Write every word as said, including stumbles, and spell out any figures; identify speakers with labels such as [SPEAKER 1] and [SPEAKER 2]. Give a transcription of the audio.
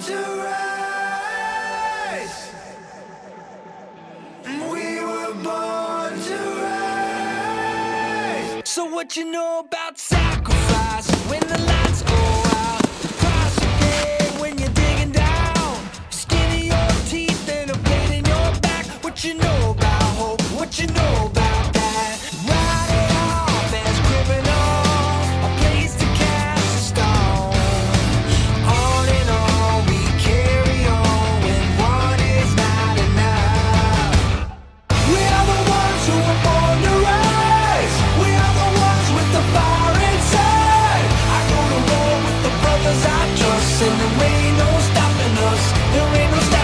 [SPEAKER 1] to rise. We were born to rise. So what you know about sacrifice when the lights go out? Price you pay when you're digging down. Skin of your teeth and a pain in your back. What you know about hope? What you know about that? Write it off as criminal, a place to cast a stone. On and on we carry on when one is not enough. We are the ones who were born to rise. We are the ones with the fire inside. I go to war with the brothers I trust, and there ain't no stopping us. There ain't no stopping